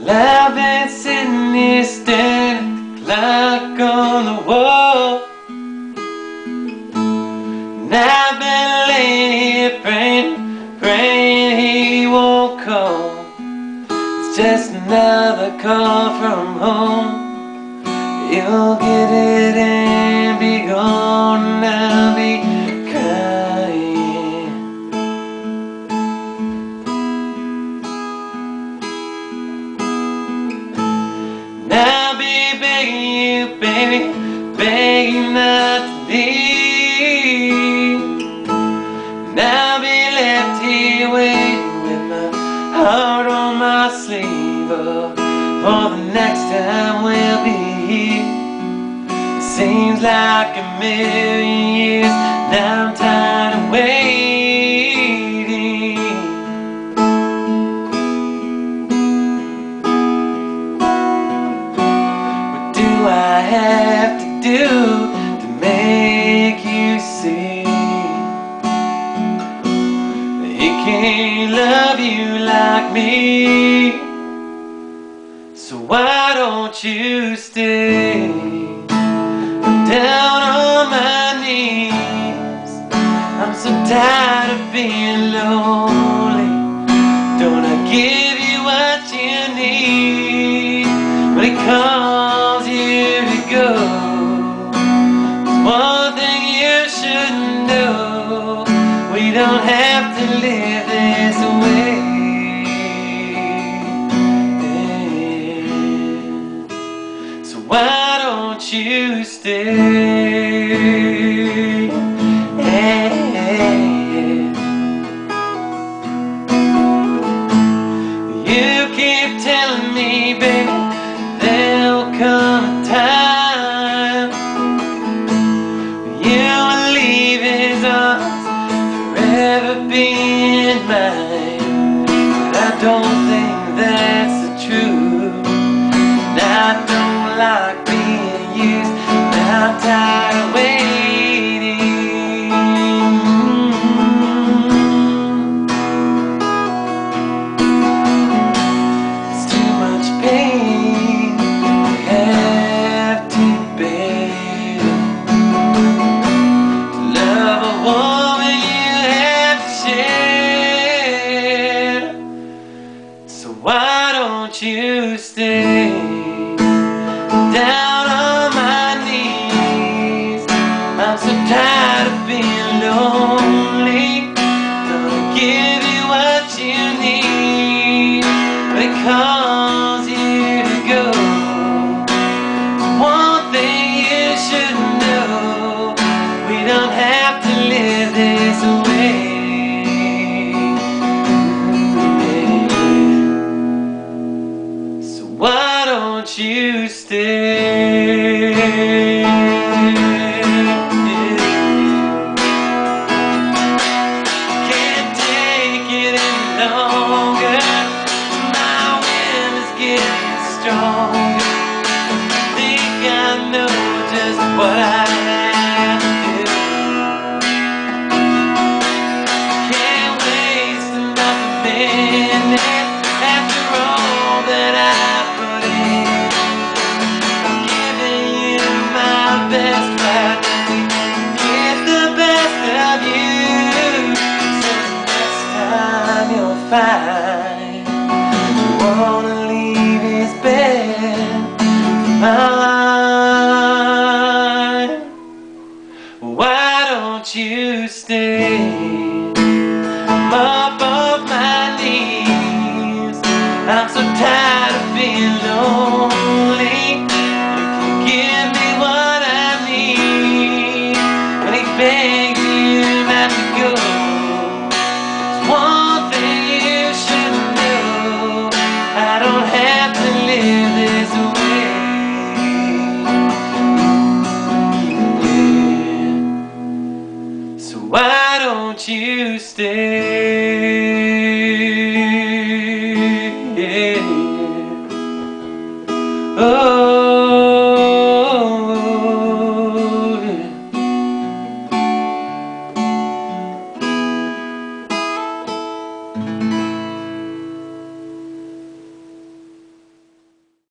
I've been sitting here staring at the clock on the wall, and I've been laying here praying he won't call. It's just another call from home. You'll get it and be gone, and I'll be crying. And I'll be begging you, baby, begging not to leave. And I'll be left here waiting with my heart on my sleeve, for the next time we'll be here. It seems like a million years, now I'm tired of waiting. What do I have to do to make you see that he can't love you like me? So why don't you stay? I'm down on my knees. I'm so tired of being lonely. Don't I give you what you need when he calls you to go? There's one thing you should know: we don't have to live this way. Why don't you stay? You keep telling me, baby, there'll come a time when you will leave his arms, forever being mine. But I don't think that's the truth. And I don't like being used, and I'm tired of waiting. It's too much pain you have to bear. To love a woman you have to share. So why don't you stay? Down on my knees, I'm so tired of being lonely. Gonna give you what you need when it calls you to go. One thing you should know: we don't have to live this way. So why don't you stay? Can't take it any longer. My will is getting stronger. Think I know just what I have to do. Can't waste another minute after all that I put in. Best right now, get the best of you. So next time you'll find you wanna leave his bed mine. Why don't you stay? I'm up off my knees. I'm so tired of being lonely. You can give me what beg you not to go. There's one thing you should know: I don't have to live this way. So why don't you stay?